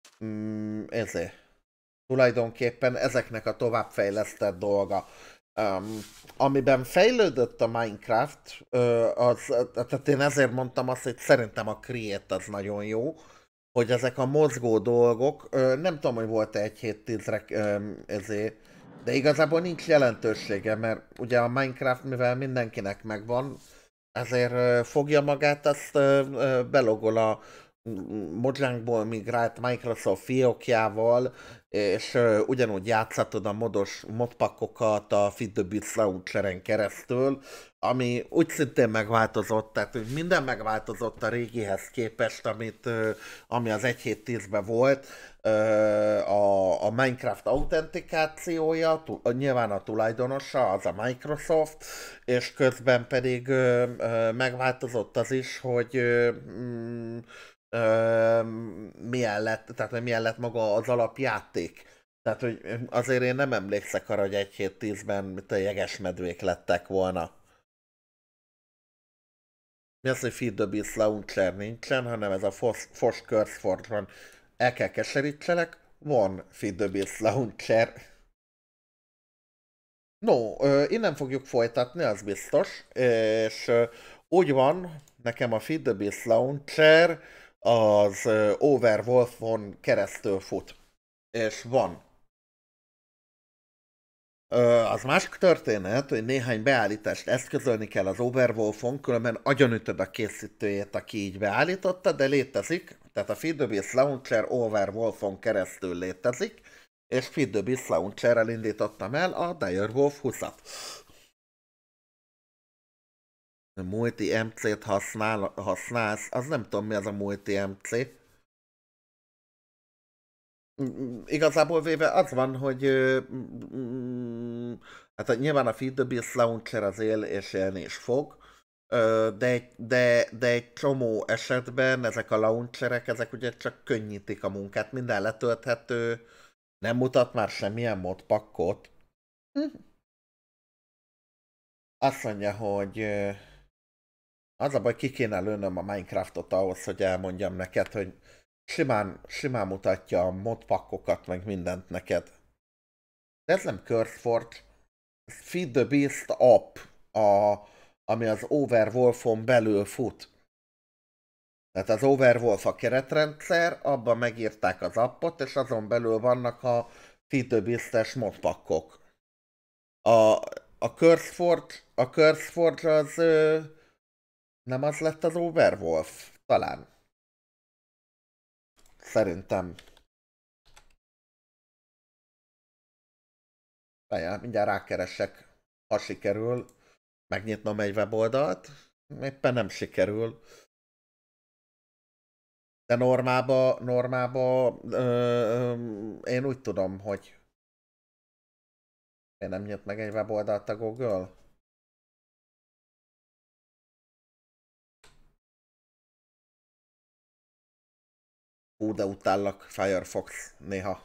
tulajdonképpen ezeknek a továbbfejlesztett dolga. Amiben fejlődött a Minecraft, tehát én ezért mondtam azt, hogy szerintem a Create az nagyon jó, hogy ezek a mozgó dolgok, nem tudom, hogy volt-e 1.7.10-re ezért, de igazából nincs jelentősége, mert ugye a Minecraft, mivel mindenkinek megvan, ezért fogja magát, azt belogol a Mojangból migrált Microsoft fiókjával, és ugyanúgy játszhatod a modpackokat a Feed the Beast launcheren keresztül, ami úgy szintén megváltozott, tehát hogy minden megváltozott a régihez képest, ami az 1.7.10-ben volt. A Minecraft autentikációja, nyilván a tulajdonosa, az a Microsoft, és közben pedig megváltozott az is, hogy milyen lett maga az alapjáték. Tehát, hogy azért én nem emlékszek arra, hogy 1.7.10-ben a jegesmedvék lettek volna. Mi az, hogy Feed the Beast Launcher nincsen, hanem ez a Foss CurseForge van. El kell keserítsenek, van Feed the Beast Launcher. No, innen fogjuk folytatni, az biztos, és úgy van, nekem a Feed the Beast Launcher az Overwolfon keresztül fut, és van. Az másik történet, hogy néhány beállítást eszközölni kell az Overwolfon, különben agyonütöd a készítőjét, aki így beállította, de létezik, tehát a Feed the Beast Launcher Overwolfon keresztül létezik, és Feed the Beast Launcherrel indítottam el a Direwolf 20-at. Multi-MC-t használsz, az nem tudom mi az a multi-MC. Igazából véve az van, hogy hát nyilván a Feed the Beast Launcher az él és élni is fog, de egy csomó esetben ezek a launcherek, ezek ugye csak könnyítik a munkát, minden letölthető, nem mutat már semmilyen modpackot. Azt mondja, hogy az a baj, ki kéne lőnöm a Minecraftot ahhoz, hogy elmondjam neked, hogy simán mutatja a modpackokat, meg mindent neked. De ez nem CurseForge, ez Feed the Beast app, ami az Overwolfon belül fut. Tehát az Overwolf a keretrendszer, abban megírták az appot, és azon belül vannak a Feed the Beast-es modpackok. A CurseForge az nem az lett az Overwolf? Talán. Szerintem. Mindjárt rákeresek, ha sikerül megnyitnom egy weboldalt. Éppen nem sikerül. De normába én úgy tudom, hogy én nem nyit meg egy weboldalt a Google. De utállak Firefox néha.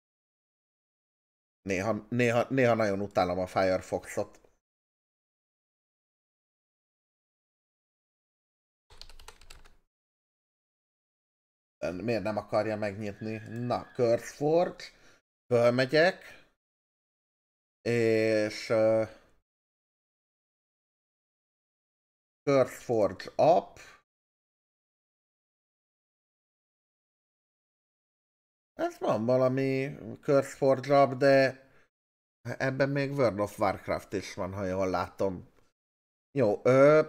Néha nagyon utálom a Firefoxot. Miért nem akarja megnyitni? Na, CurseForge. Fölmegyek. És CurseForge app. Ez van valami CurseForge app, de ebben még World of Warcraft is van, ha jól látom. Jó,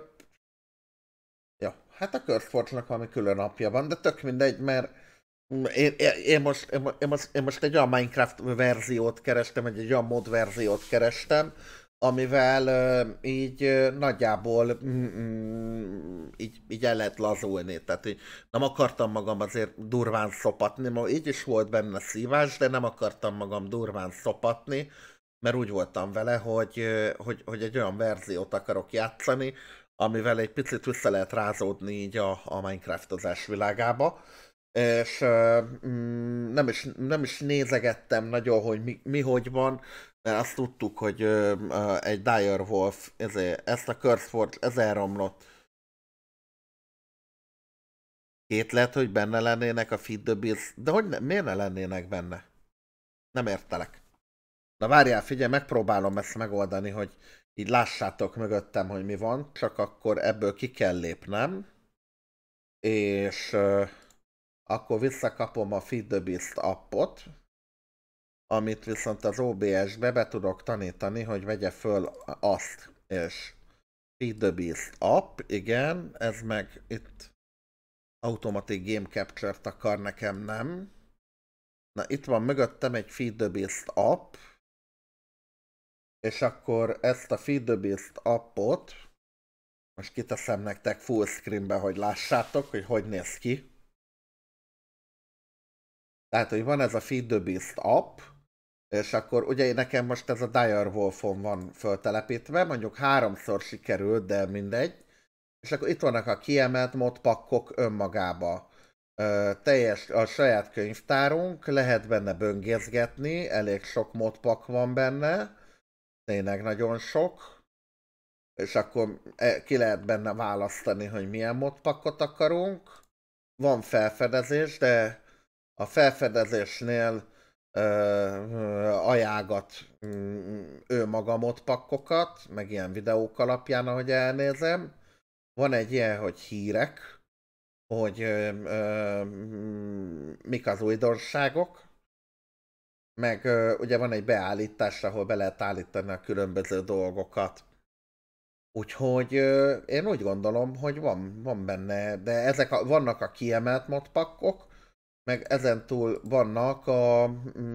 ja, hát a CurseForge-nak valami külön appja van, de tök mindegy, mert én most egy olyan Minecraft verziót kerestem, egy olyan mod verziót kerestem, amivel így nagyjából így el lehet lazulni, tehát így nem akartam magam azért durván szopatni, ma így is volt benne szívás, de nem akartam magam durván szopatni, mert úgy voltam vele, hogy egy olyan verziót akarok játszani, amivel egy picit vissza lehet rázódni így a Minecraftozás világába. És nem is nézegettem nagyon, hogy mi hogy van, de azt tudtuk, hogy egy Direwolf ezt a CurseForge 1000 romlott. Két lehet, hogy benne lennének a Feed the Beast, de hogy miért ne lennének benne? Nem értelek. Na várjál, figyelj, megpróbálom ezt megoldani, hogy így lássátok mögöttem, hogy mi van, csak akkor ebből ki kell lépnem, és akkor visszakapom a Feed the Beast appot, amit viszont az OBS-be be tudok tanítani, hogy vegye föl azt, és Feed the Beast app, igen, ez meg itt Automatic Game Capture-t akar, nekem nem. Na itt van mögöttem egy Feed the Beast app, és akkor ezt a Feed the Beast appot most kiteszem nektek full screenbe, hogy lássátok, hogy néz ki. Tehát, hogy van ez a Feed the Beast app, és akkor ugye nekem most ez a Direwolf-on van föltelepítve, mondjuk 3-szor sikerült, de mindegy. És akkor itt vannak a kiemelt modpakkok önmagába. Teljes a saját könyvtárunk, lehet benne böngészgetni, elég sok modpak van benne, tényleg nagyon sok. És akkor ki lehet benne választani, hogy milyen modpakkot akarunk. Van felfedezés, de a felfedezésnél ajánlgat ő maga modpakkokat, meg ilyen videók alapján, ahogy elnézem. Van egy ilyen, hogy hírek, hogy mik az újdonságok, meg ugye van egy beállítás, ahol be lehet állítani a különböző dolgokat. Úgyhogy én úgy gondolom, hogy van benne, de vannak a kiemelt modpakkok, meg ezentúl vannak a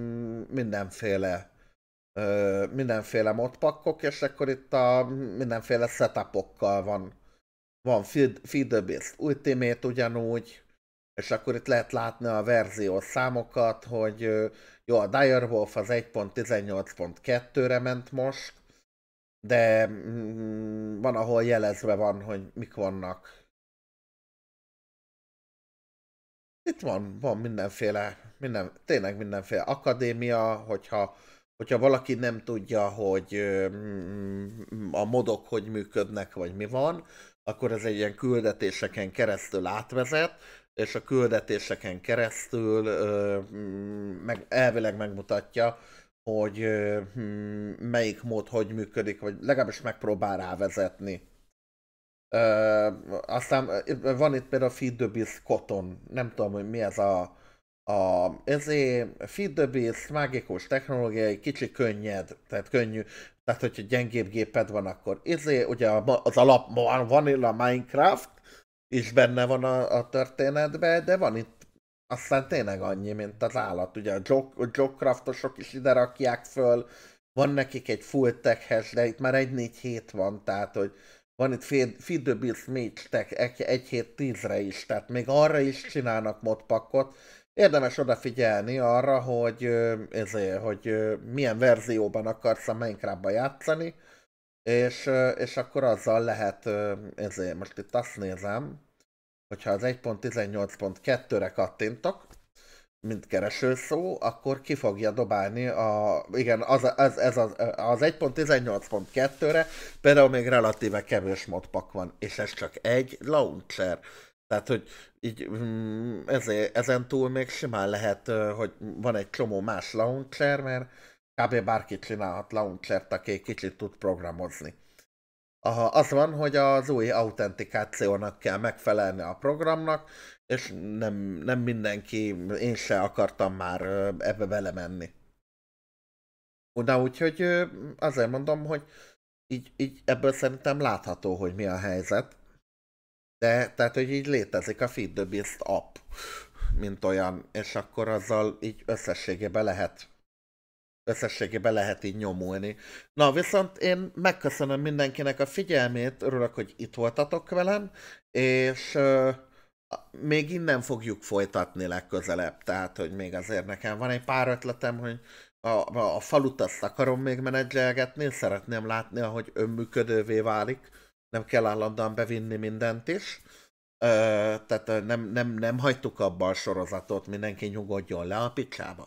mindenféle modpakkok, és akkor itt a mindenféle setupokkal van Feed the Beast Ultimate ugyanúgy, és akkor itt lehet látni a verziós számokat, hogy jó, a Direwolf az 1.18.2-re ment most, de van, ahol jelezve van, hogy mik vannak. Itt van tényleg mindenféle akadémia, hogyha valaki nem tudja, hogy a modok hogy működnek, vagy mi van, akkor ez egy ilyen küldetéseken keresztül átvezet, és a küldetéseken keresztül elvileg megmutatja, hogy melyik mód hogy működik, vagy legalábbis megpróbál rávezetni. Aztán van itt például Feed the Beast Cotton, nem tudom, hogy mi ez Feed the Beast, mágikus technológia, egy kicsi könnyed, tehát könnyű, tehát hogyha gyengébb géped van, akkor ugye az alap Vanilla Minecraft is benne van a történetben, de van itt aztán tényleg annyi, mint az állat, ugye a Jogcraftosok is ide rakják föl, van nekik egy full tech-hes, de itt már 1.4.7 van, tehát hogy van itt Feed the Beast Mage Tech 1.7.10-re is, tehát még arra is csinálnak modpakkot. Érdemes odafigyelni arra, hogy milyen verzióban akarsz a Minecraftba játszani, és akkor azzal lehet, most itt azt nézem, hogyha az 1.18.2-re kattintok, mint keresőszó, akkor ki fogja dobálni igen, ez az 1.18.2-re például még relatíve kevés modpak van, és ez csak egy launcher. Tehát, hogy így ezen túl még simán lehet, hogy van egy csomó más launcher, mert kb. Bárki csinálhat launchert, aki egy kicsit tud programozni. Az van, hogy az új autentikációnak kell megfelelni a programnak, és nem mindenki, én se akartam már ebbe belemenni. Na úgyhogy azért mondom, hogy így ebből szerintem látható, hogy mi a helyzet. De tehát, hogy így létezik a Feed the Beast app, mint olyan, és akkor azzal így összességében lehet így nyomulni. Na, viszont én megköszönöm mindenkinek a figyelmét, örülök, hogy itt voltatok velem, és még innen fogjuk folytatni legközelebb, tehát, hogy még azért nekem van egy pár ötletem, hogy a falut azt akarom még menedzselgetni, szeretném látni, ahogy önműködővé válik, nem kell állandóan bevinni mindent is. Tehát nem hagytuk abba a sorozatot, mindenki nyugodjon le a picsába.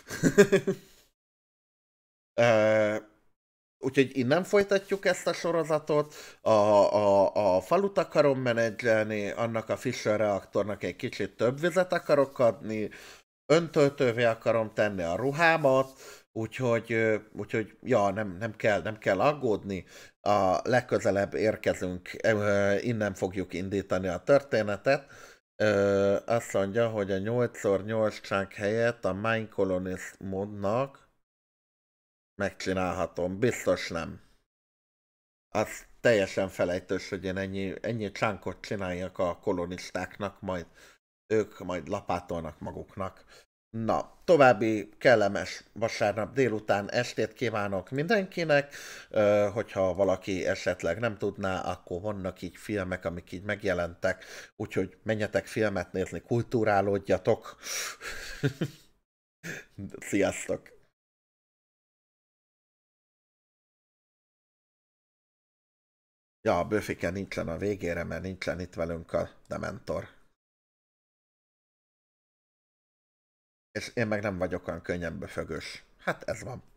Úgyhogy innen folytatjuk ezt a sorozatot, a falut akarom menedzselni, annak a Fisher reaktornak egy kicsit több vizet akarok adni, öntöltővé akarom tenni a ruhámat, úgyhogy ja, nem kell aggódni, a legközelebb érkezünk, innen fogjuk indítani a történetet. Azt mondja, hogy a 8x8 chunk helyett a Mine Colonist módnak megcsinálhatom, biztos nem. Az teljesen felejtős, hogy én ennyi csánkot csináljak a kolonistáknak, majd ők majd lapátolnak maguknak. Na, további kellemes vasárnap délután estét kívánok mindenkinek, hogyha valaki esetleg nem tudná, akkor vannak így filmek, amik így megjelentek, úgyhogy menjetek filmet nézni, kulturálódjatok. Sziasztok! Ja, a Böfike nincsen a végére, mert nincsen itt velünk a Dementor. És én meg nem vagyok olyan könnyen böfögös. Hát ez van.